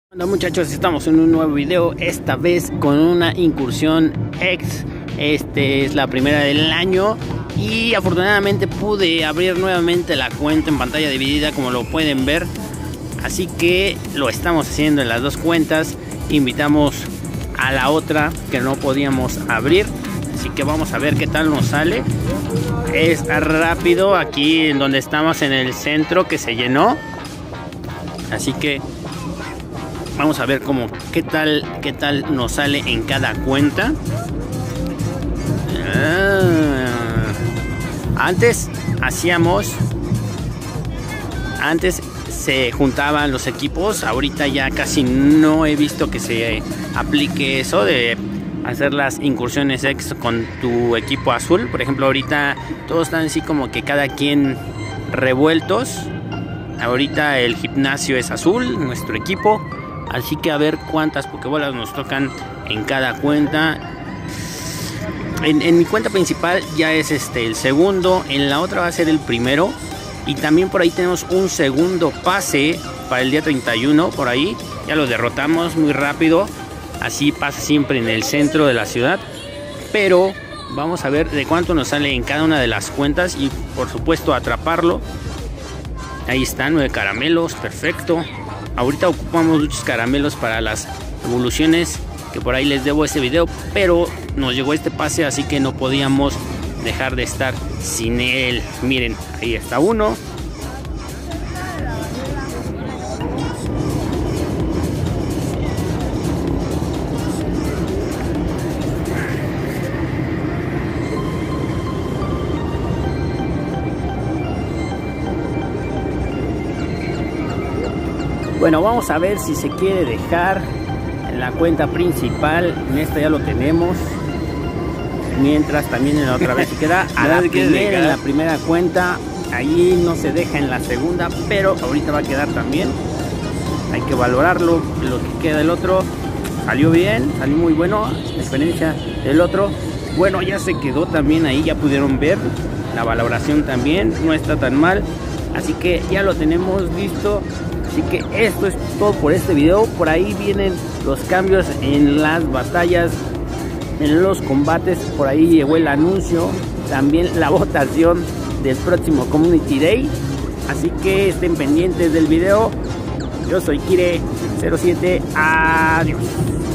Hola muchachos, estamos en un nuevo video, esta vez con una incursión X. Es la primera del año y afortunadamente pude abrir nuevamente la cuenta en pantalla dividida, como lo pueden ver. Así que lo estamos haciendo en las dos cuentas. Invitamos a la otra que no podíamos abrir, así que vamos a ver qué tal nos sale. Es rápido aquí en donde estamos, en el centro que se llenó, así que vamos a ver qué tal nos sale en cada cuenta. Antes se juntaban los equipos, ahorita ya casi no he visto que se aplique eso de hacer las incursiones X con tu equipo azul. Por ejemplo, ahorita todos están así como que cada quien revueltos. Ahorita el gimnasio es azul, nuestro equipo. Así que a ver cuántas pokebolas nos tocan en cada cuenta. En mi cuenta principal ya es el segundo. En la otra va a ser el primero. Y también por ahí tenemos un segundo pase para el día 31. Por ahí ya lo derrotamos muy rápido. Así pasa siempre en el centro de la ciudad. Pero vamos a ver de cuánto nos sale en cada una de las cuentas. Y por supuesto atraparlo. Ahí están, 9 caramelos, perfecto. Ahorita ocupamos muchos caramelos para las evoluciones, que por ahí les debo ese video, pero nos llegó este pase, así que no podíamos dejar de estar sin él. Miren, ahí está uno. Bueno, vamos a ver si se quiere dejar en la cuenta principal. En esta ya lo tenemos. Mientras también en la otra vez se queda a la primera, en la primera cuenta. Ahí no se deja en la segunda, pero ahorita va a quedar también. Hay que valorarlo. Lo que queda del otro salió bien, salió muy bueno, a diferencia del otro. Bueno, ya se quedó también ahí, ya pudieron ver la valoración también, no está tan mal. Así que ya lo tenemos listo. Así que esto es todo por este video. Por ahí vienen los cambios en las batallas, en los combates. Por ahí llegó el anuncio, también la votación del próximo Community Day. Así que estén pendientes del video. Yo soy Kire07. Adiós.